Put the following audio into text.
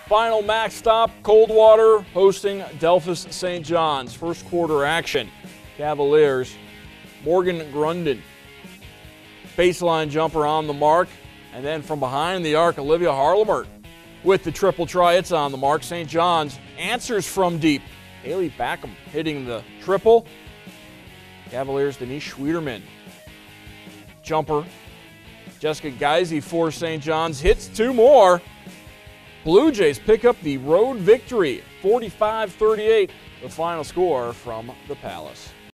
Final MAC stop, Coldwater hosting Delphus St. John's. First quarter action. Cavaliers, Morgan Grunden. Baseline jumper on the mark. And then from behind the arc, Olivia Harlemert with the triple try. It's on the mark. St. John's answers from deep. Haley Backham hitting the triple. Cavaliers, Denise Schwederman. Jumper. Jessica Geisey for St. John's hits two more. Blue Jays pick up the road victory, 45-38, the final score from the Palace.